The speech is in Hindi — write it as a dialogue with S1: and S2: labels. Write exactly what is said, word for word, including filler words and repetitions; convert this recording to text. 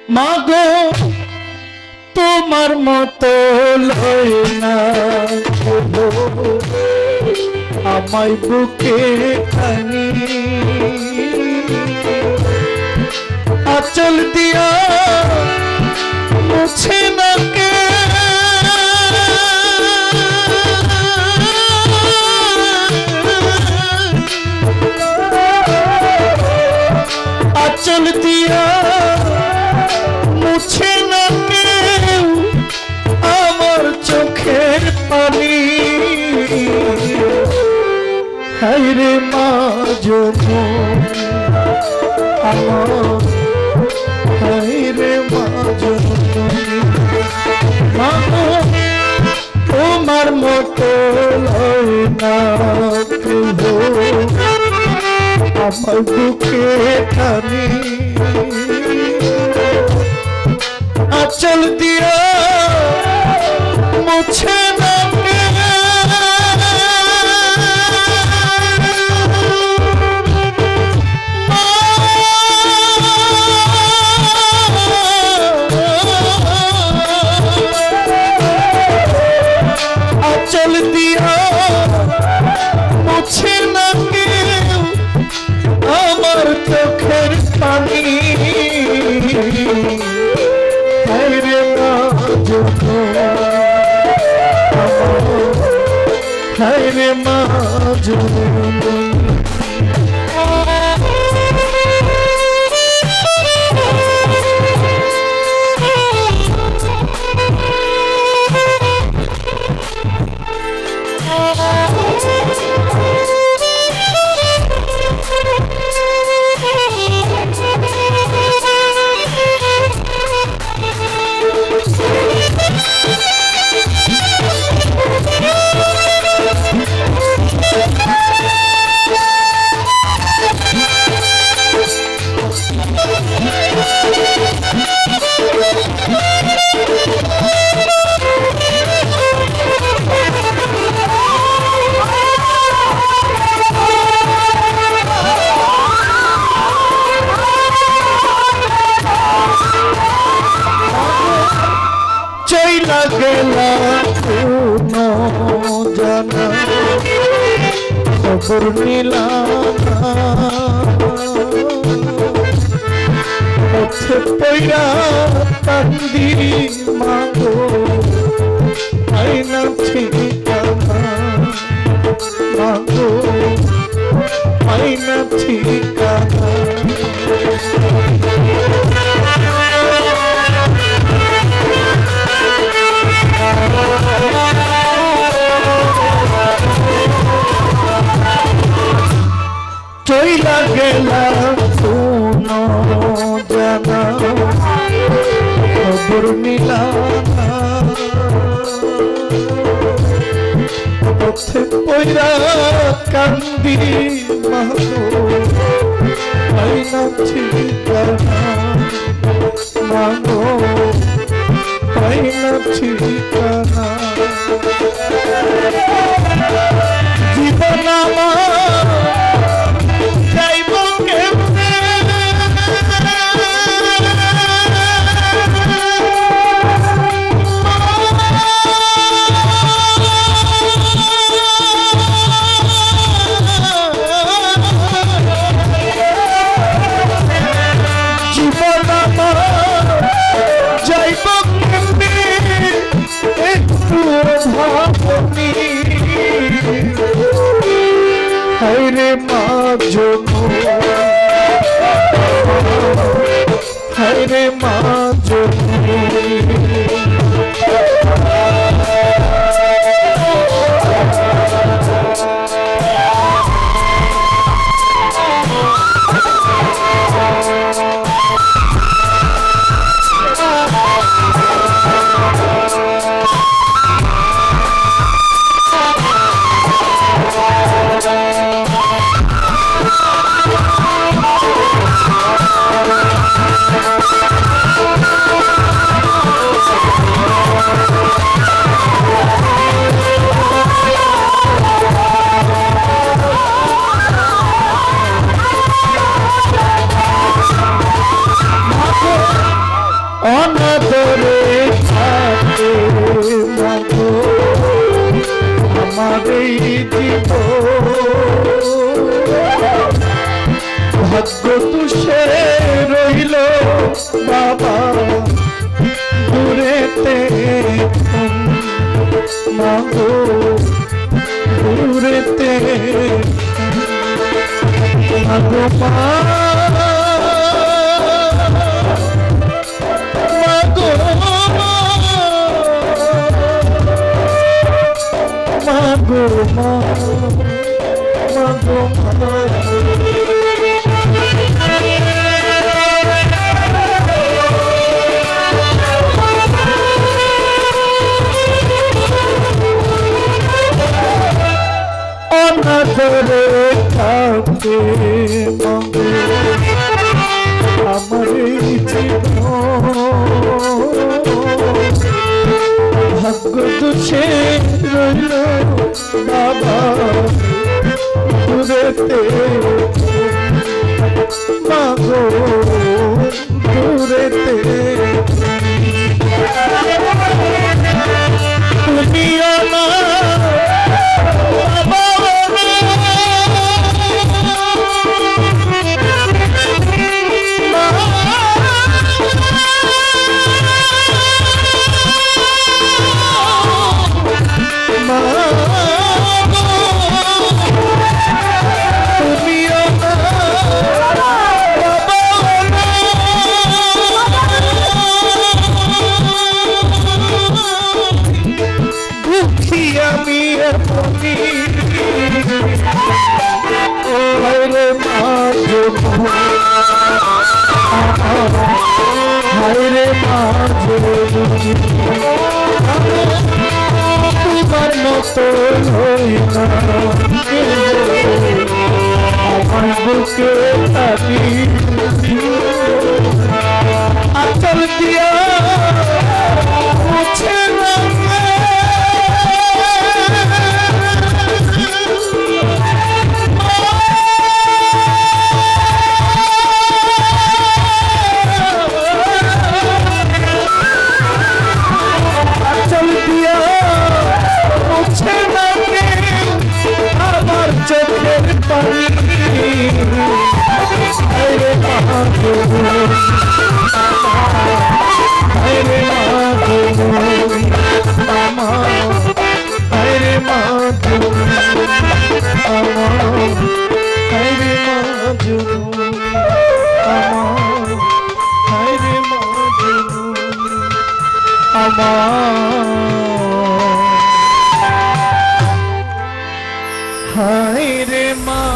S1: মাগো তোমার মতো লয় না আমায় বুকে টানি আঁচল দিয়া মুছে না কে আঁচল দিয়া মুছে না কেউ আমার চোখের পানি হায় রে মা জননী আমার হায় রে মা জননী মা তোমার মতো লয় না কেউ আমার বুকে টানি আঁচল দিয়া মুছে না আঁচল দিয়া মুছে না কেউ আমার চোখের পানি হায় রে মা জননী হায় রে মা জননী गेला कोनो जाना खबर मिला पथे पया तंदी मांगो आईना ठिकाना मांगो आईना ठिकाना चला गेला कोनो जाना खबर मिला पथे पया कांदी मागो आईना ठिकाना मागो आईना ठिकाना जीवन हाय रे मा जनो हाय रे मा जनो ভাগ্য তুষে রইল বাবা দূরেতে মাগো দূরেতে মাগো মা মাগো মাগো মা মাগো মা অনাদরে থাকতে মঙ্গে আমার এই জীবন ভাগ্য দোষে রইল বাবা দূরেতে মাগো দূরেতে তুমিও না হায়রে মাঝে তোমার মতো হই না আমার বুকে থাকি আচল দিয়া মুছে চোখের পানি হায়রে মাগো হায়রে মাগো আমার হায়রে মাগো আমার হায়রে মাগো আমার হায়রে মাগো আমার হায়রে মা